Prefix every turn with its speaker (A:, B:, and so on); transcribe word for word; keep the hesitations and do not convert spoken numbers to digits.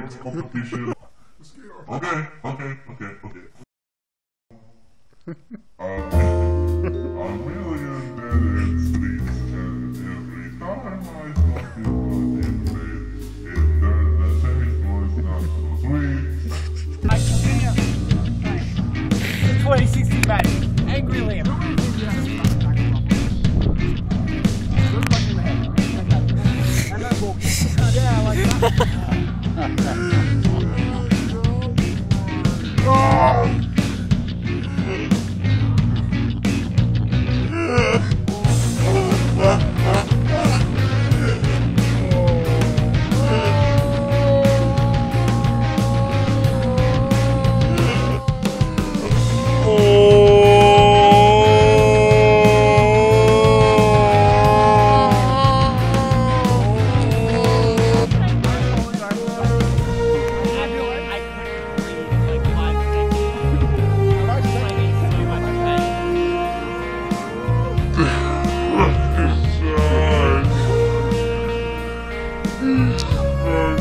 A: dance competition. Okay, okay, okay, okay. Um, I'm really into the streets, and every time I talk to you in place, it turns the taste was not so sweet.
B: I can't. twenty sixteen match. Angry Lamb. Yeah, like that.
A: It's